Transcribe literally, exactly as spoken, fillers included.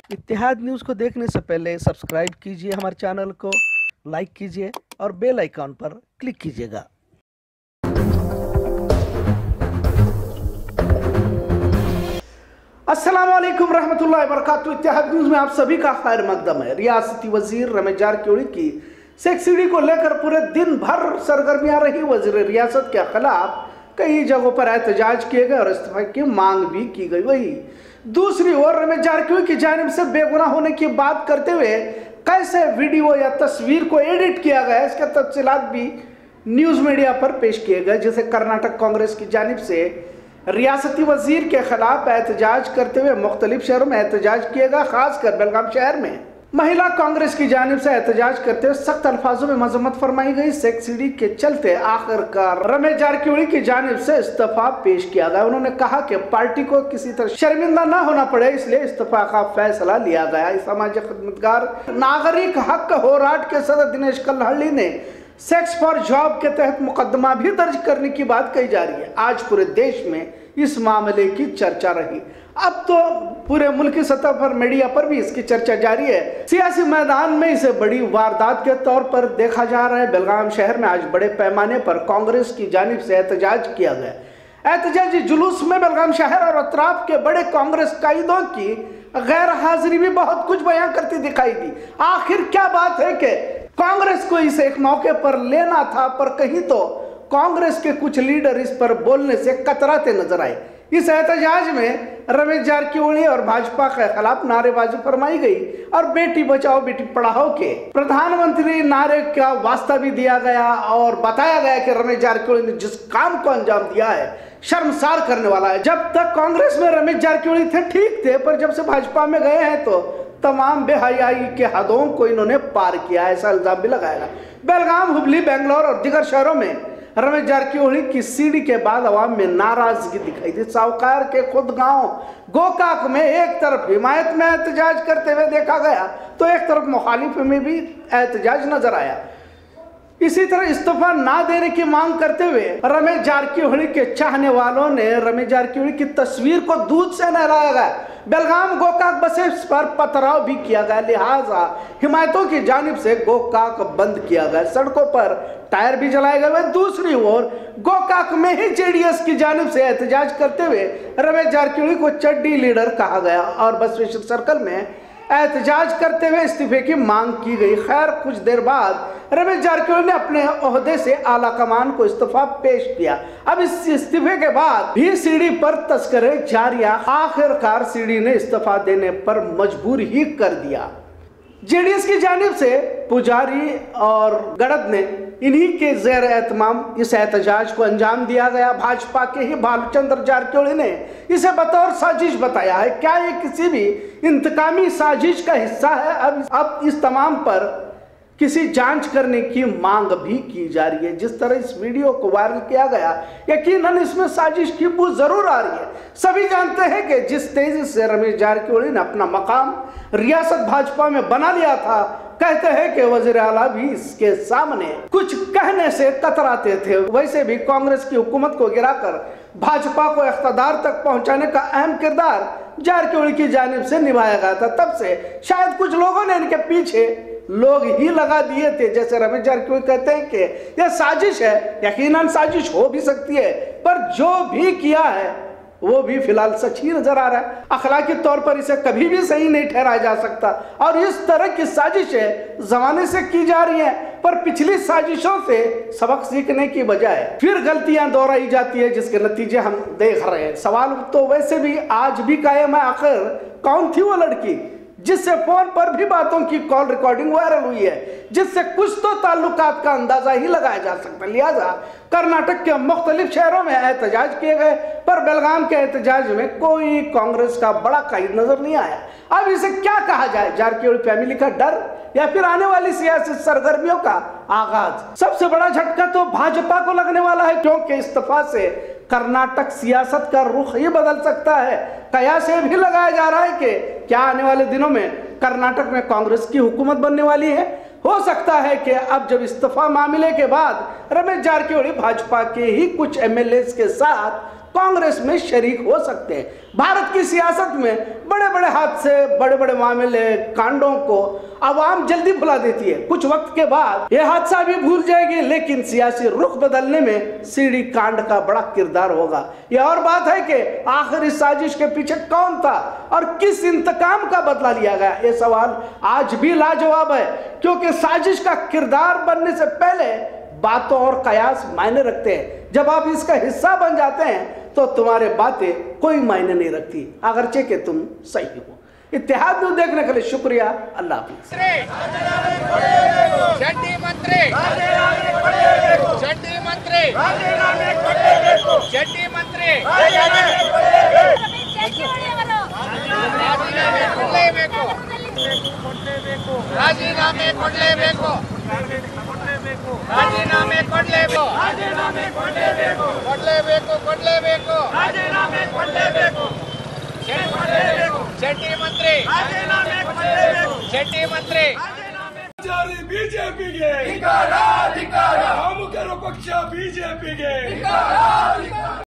इत्तेहाद news को देखने से पहले सब्सक्राइब कीजिए हमारे चैनल को, लाइक कीजिए और बेल आइकॉन पर क्लिक कीजिएगा। अस्सलाम वालेकुम रहमतुल्लाहि व बरकातुहू। इत्तेहाद न्यूज़ में आप सभी का खैर मकदम है। रियासती वजीर रमेश जारकिहोली की सेक्सिडी को लेकर पूरे दिन भर सरगर्मियां रही। वजीर रियासत के खिलाफ कई जगहों पर एहतजाज किए गए और इस्तीफे की मांग भी की गई। वही दूसरी ओर रमेश जारकिहोली की जानिब से बेगुनाह होने की बात करते हुए कैसे वीडियो या तस्वीर को एडिट किया गया, इसके तफसीलात भी न्यूज़ मीडिया पर पेश किए गए, जिसे कर्नाटक कांग्रेस की जानिब से रियासती वजीर के खिलाफ एहतजाज करते हुए मुख्तलिफ शहरों में एहतजाज किए गए। खासकर बेलगाम शहर में महिला कांग्रेस की जानिब से एहतजाज करते हुए सख्त अल्फाजों में मजम्मत फरमाई गई। सेक्सिडी के चलते आखिरकार रमेश जारकिहोली की जानिब से इस्तीफा पेश किया गया। उन्होंने कहा कि पार्टी को किसी तरह शर्मिंदा न होना पड़े, इसलिए इस्तीफा का फैसला लिया गया। सामाजिक खिदमतगार नागरिक हक होराट के सदर दिनेश कल्हल्ली ने सेक्स फॉर जॉब के तहत मुकदमा भी दर्ज करने की बात कही जा रही है। आज पूरे देश में इस मामले की चर्चा रही। अब तो पूरे मुल्क की सतह पर मीडिया पर भी इसकी चर्चा जारी है। सियासी मैदान में इसे बड़ी वारदात के तौर पर देखा जा रहा है। बेलगाम शहर में आज बड़े पैमाने पर कांग्रेस की जानिब से एहतजाज किया गया। एहतजाजी जुलूस में बेलगाम शहर और अतराफ के बड़े कांग्रेस कायदों की गैर हाजिरी भी बहुत कुछ बयां करती दिखाई दी। आखिर क्या बात है कि कांग्रेस को इसे एक मौके पर लेना था, पर कहीं तो कांग्रेस के कुछ लीडर इस पर बोलने से कतराते नजर आए। इस एहतजाज में रमेश जारकिहोली और भाजपा के खिलाफ नारेबाजी फरमाई गई और बेटी बचाओ बेटी पढ़ाओ के प्रधानमंत्री नारे का वास्ता भी दिया गया और बताया गया कि रमेश जारकिहोली ने जिस काम को अंजाम दिया है शर्मसार करने वाला है। जब तक कांग्रेस में रमेश जारकिहोली थे ठीक थे, पर जब से भाजपा में गए हैं तो तमाम बेहयाई के हदों को इन्होंने पार किया, ऐसा इल्जाम भी लगाया। बेलगाम, हुबली, बेंगलोर और दीगर शहरों में रमेश जारकिहोली की सीडी के बाद अवाम में नाराजगी दिखाई दी। सावकार के खुद गांव गोकाक में एक तरफ हिमायत में एहतजाज करते हुए देखा गया तो एक तरफ मुखालिफ में भी एहतजाज नजर आया। इसी तरह इस्तीफा ना देने की मांग करते हुए रमेश जारकिहोली के चाहने वालों ने रमेश जारकिहोली की तस्वीर को दूध से नहलाया गया। बेलगाम गोकाक बसेस पर पथराव भी किया गया, लिहाजा हिमायतों की जानिब से गोकाक बंद किया गया। सड़कों पर टायर भी जलाए गए। दूसरी ओर गोकाक में ही जेडीएस की जानिब से एहतजाज करते हुए रमेश जारकिहोली को चड्डी लीडर कहा गया और बसवेश्वर सर्कल में एहतजाज करते हुए इस्तीफे की मांग की गई। खैर, कुछ देर बाद रमेश जारकिहोली ने अपने ओहदे से आला कमान को इस्तीफा पेश किया। अब इस इस्तीफे के बाद भी सीडी पर तस्करे जारी। आखिरकार सीडी ने इस्तीफा देने पर मजबूर ही कर दिया। जेडीएस की जानिब से पुजारी और गड़द ने इन्हीं के ज़ेर एहतमाम इस एहतजाज को अंजाम दिया गया। भाजपा के ही भालचंद्र जारकिहोली ने इसे बतौर साजिश बताया है। क्या ये किसी भी इंतकामी साजिश का हिस्सा है? अब अब इस तमाम पर किसी जांच करने की मांग भी की जा रही है। जिस तरह इस वीडियो को वायरल किया गया, यकीनन इसमें साजिश की बू जरूर आ रही है। सभी जानते हैं कि जिस तेजी से रमेश जारकिहोली ने अपना मकाम रियासत भाजपा में बना लिया था, कहते हैं कि वजीर आला भी इसके सामने कुछ कहने से कतराते थे। वैसे भी कांग्रेस की हुकूमत को गिराकर भाजपा को इख्तिदार तक पहुंचाने का अहम किरदार जारकिहोली की जानिब से निभाया गया था। तब से शायद कुछ लोगों ने इनके पीछे लोग ही लगा दिए थे। जैसे रमेश जारकिहोली कहते हैं कि यह साजिश है, यकीनन साजिश हो भी सकती है, पर जो भी किया है वो भी फिलहाल सच ही नजर आ रहा है। अखलाकी तौर पर इसे कभी भी सही नहीं ठहराया जा सकता और इस तरह की साजिशें जमाने से की जा रही हैं, पर पिछली साजिशों से सबक सीखने की बजाय फिर गलतियां दोहराई जाती है, जिसके नतीजे हम देख रहे हैं। सवाल तो वैसे भी आज भी कायम है, आखिर कौन थी वो लड़की जिससे फोन पर भी बातों की कॉल रिकॉर्डिंग वायरल हुई है, जिससे कुछ तो ताल्लुकात का अंदाजा ही लगाया जा सकता है। लिहाजा कर्नाटक के मुख्तलिफ शहरों में एहतजाज किए गए, पर बेलगाम के एहतजाज में कोई कांग्रेस का बड़ा कायद नजर नहीं आया। अब इसे क्या कहा जाए? जारकिहोली फैमिली का डर या फिर आने वाली सियासी सरगर्मियों का आगाज? सबसे बड़ा झटका तो भाजपा को लगने वाला है, क्योंकि इस्तीफा से कर्नाटक सियासत का रुख ही बदल सकता है। कयास ये भी लगाया जा रहा है कि क्या आने वाले दिनों में कर्नाटक में कांग्रेस की हुकूमत बनने वाली है। हो सकता है कि अब जब इस्तीफा मामले के बाद रमेश जारकिहोली भाजपा के ही कुछ एमएलए के साथ कांग्रेस में शरीक हो सकते हैं। भारत की सियासत में बड़े बड़े हादसे, बड़े बड़े मामले, कांडों को आवाम जल्दी भुला देती है। कुछ वक्त के बाद यह हादसा भी भूल जाएगी, लेकिन सियासी रुख बदलने में सीडी कांड का बड़ा किरदार होगा। यह और बात है कि आखिर इस साजिश के पीछे कौन था और किस इंतकाम का बदला लिया गया, ये सवाल आज भी लाजवाब है, क्योंकि साजिश का किरदार बनने से पहले बातों और कयास मायने रखते हैं। जब आप इसका हिस्सा बन जाते हैं तो तुम्हारे बातें कोई मायने नहीं रखती, अगरचे कि तुम सही हो। इत्तेहाद न्यूज़ देखने के लिए शुक्रिया। अल्लाह हाफिज़। चड्डी मंत्री चड्डी मंत्री चड्डी मंत्री ರಾಜೀನಾಮೆ ಕೊಡಲೇಬೇಕು ರಾಜೀನಾಮೆ ಕೊಡಲೇಬೇಕು ರಾಜೀನಾಮೆ ಕೊಡಲೇಬೇಕು ಕೊಡಲೇಬೇಕು ಕೊಡಲೇಬೇಕು ರಾಜೀನಾಮೆ ಕೊಡಲೇಬೇಕು ಚಡ್ಡಿ ಮಂತ್ರಿ ರಾಜೀನಾಮೆ ಕೊಡಲೇಬೇಕು ಚಡ್ಡಿ ಮಂತ್ರಿ ಬಿಜೆಪಿಗೆ ಕಾಮುಕರ ಪಕ್ಷ ಬಿಜೆಪಿಗೆ